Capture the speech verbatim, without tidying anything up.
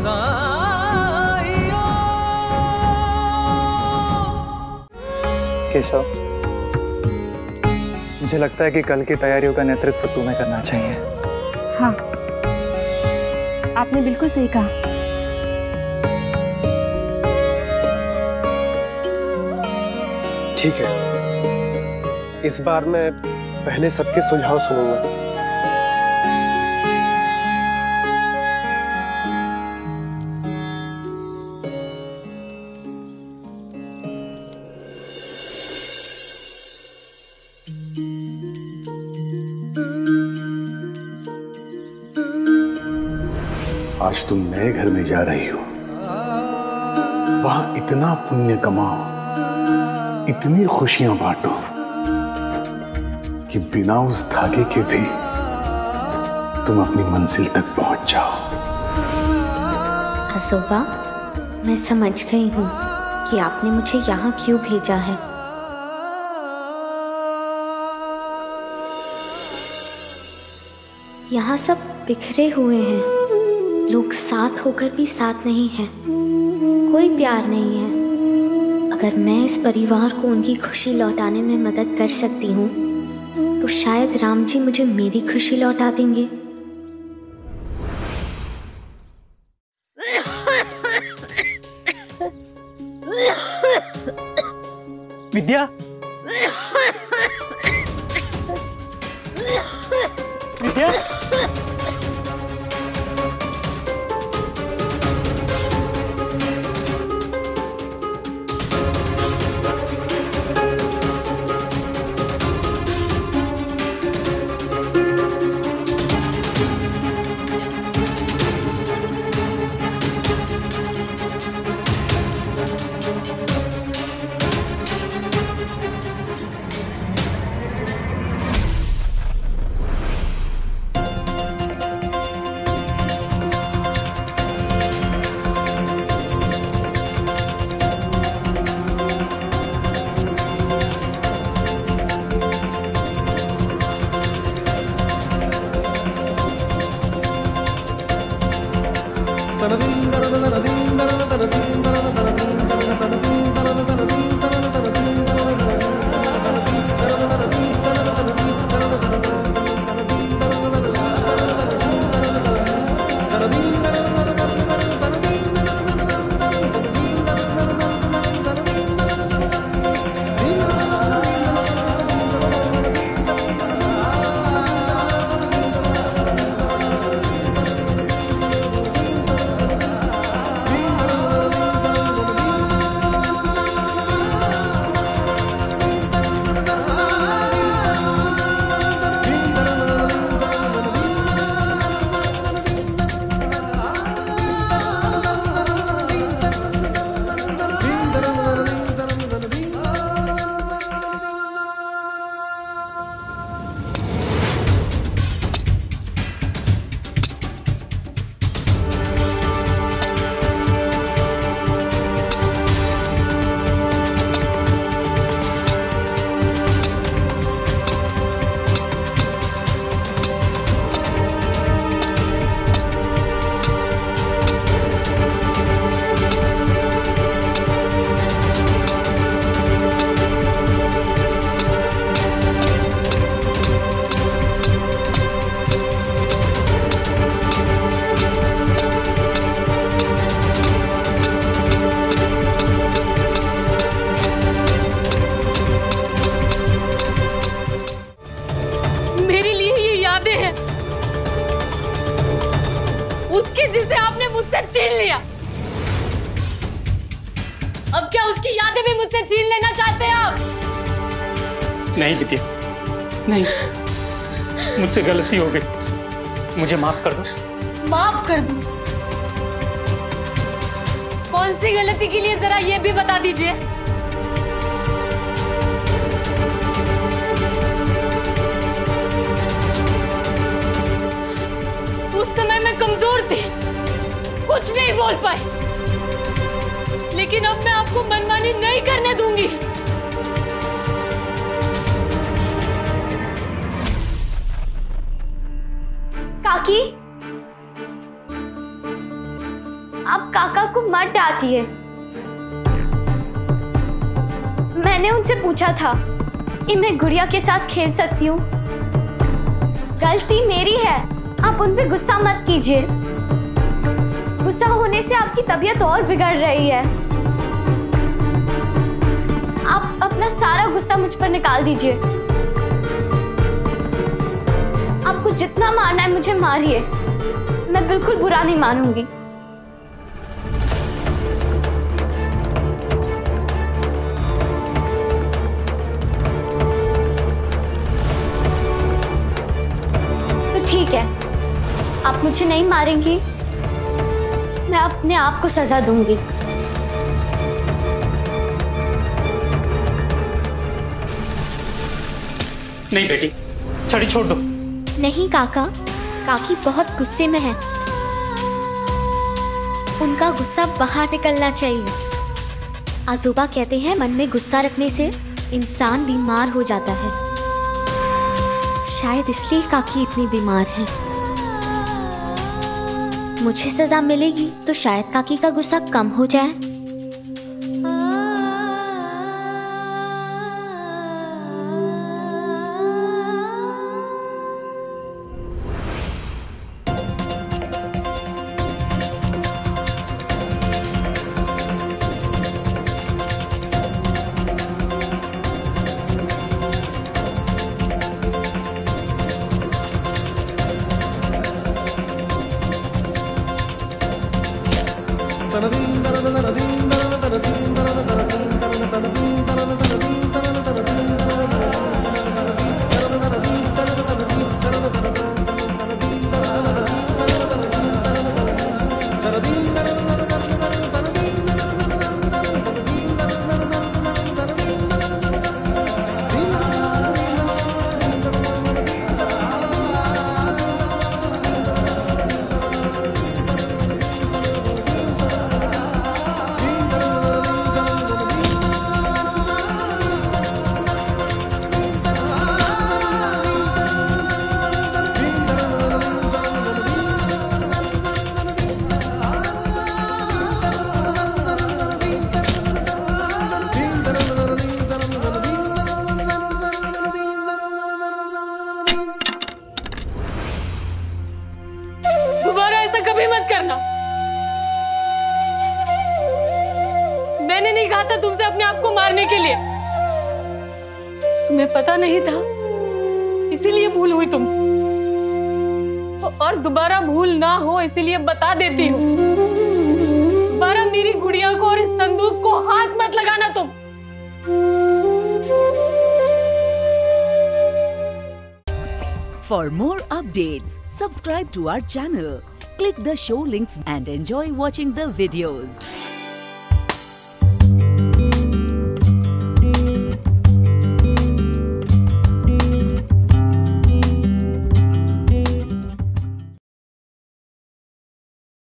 केशव, मुझे लगता है कि कल की तैयारियों का नेतृत्व तुम्हें करना चाहिए। हाँ, आपने बिल्कुल सही कहा। ठीक है, इस बार मैं पहले सबके सुझाव सुनूंगा। आज तुम नए घर में जा रही हो, वहां इतना पुण्य कमाओ, इतनी खुशियां बांटो कि बिना उस धागे के भी तुम अपनी मंजिल तक पहुंच जाओ। आसोबा, मैं समझ गई हूं कि आपने मुझे यहाँ क्यों भेजा है। यहाँ सब बिखरे हुए हैं, लोग साथ होकर भी साथ नहीं हैं, कोई प्यार नहीं है। अगर मैं इस परिवार को उनकी खुशी लौटाने में मदद कर सकती हूँ तो शायद राम जी मुझे मेरी खुशी लौटा देंगे। विद्या, विद्या, छीन लिया, अब क्या उसकी यादें भी मुझसे छीन लेना चाहते हैं आप? नहीं विद्या, नहीं, मुझसे गलती हो गई, मुझे माफ कर दो। माफ कर दूं? कौन सी गलती के लिए जरा ये भी बता दीजिए। उस समय मैं कमजोर थी, कुछ नहीं बोल पाई, लेकिन अब मैं आपको मनमानी नहीं करने दूंगी। काकी, आप काका को मत डांटिए। मैंने उनसे पूछा था कि मैं गुड़िया के साथ खेल सकती हूँ। गलती मेरी है, आप उन पे गुस्सा मत कीजिए। गुस्सा होने से आपकी तबीयत और बिगड़ रही है। आप अपना सारा गुस्सा मुझ पर निकाल दीजिए। आपको जितना मारना है मुझे मारिए, मैं बिल्कुल बुरा नहीं मानूंगी। तो ठीक है, आप मुझे नहीं मारेंगी, मैं अपने आप को सजा दूंगी। नहीं बेटी, छड़ी छोड़ दो। नहीं काका, काकी बहुत गुस्से में है। उनका गुस्सा बाहर निकलना चाहिए। आजोबा कहते हैं मन में गुस्सा रखने से इंसान बीमार हो जाता है। शायद इसलिए काकी इतनी बीमार है। मुझे सजा मिलेगी तो शायद काकी का गुस्सा कम हो जाए। मैंने नहीं कहा था तुमसे अपने आप को मारने के लिए। तुम्हें पता नहीं था, इसीलिए भूल हुई तुमसे। और दोबारा भूल ना हो इसीलिए बता देती हूँ। दोबारा मेरी गुड़िया को और इस संदूक को हाथ मत लगाना तुम। For more updates, subscribe to our channel, click the show links and enjoy watching the videos.